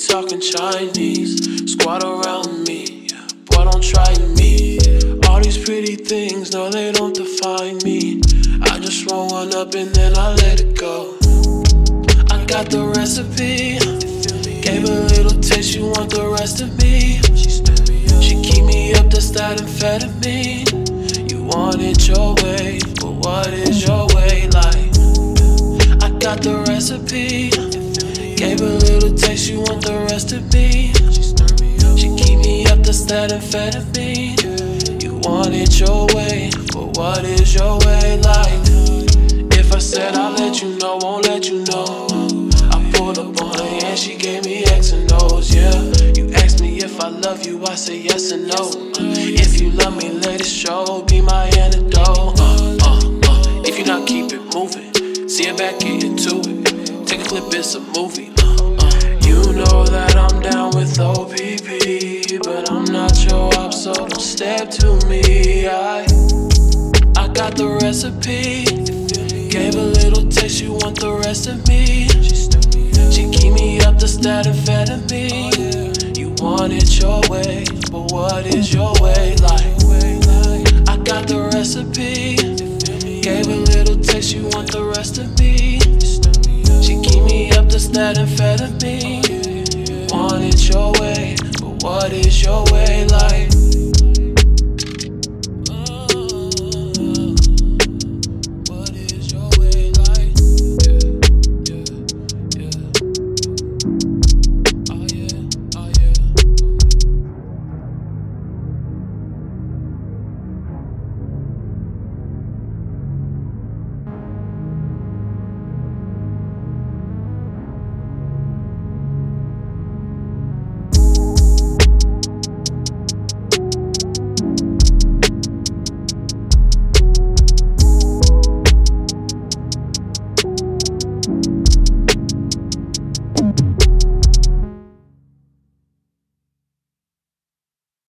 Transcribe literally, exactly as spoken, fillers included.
talking Chinese. Squat around me, boy, don't try me. All these pretty things, no, they don't define me. I just roll one up and then I let it go. I got the recipe, gave a little taste, you want the rest of me. She keep me up, that's that amphetamine. You want it your way, but what is your way like? I got the recipe, gave a little taste, you want the rest of me. She keep me up, that's that amphetamine. You want it your way, but what is your way like? If I said I'll let you know, won't let you know. I pulled up on her and she gave me X and O's, yeah. You asked me if I love you, I say yes and no. If you love me, let it show, be my antidote. uh, uh, uh. If you not, keep it moving, see it back, get into it. Take a clip, it's a movie. uh, uh. You know that I'm down with O P P, but I'm not your op, so don't step to me. I, I got the recipe, gave a little taste, you want the rest of me. She keep me up, that's that amphetamine. You want it your way, but what is your way like? I got the recipe, gave a little taste, you want the rest of me. She keep me up, that's that amphetamine.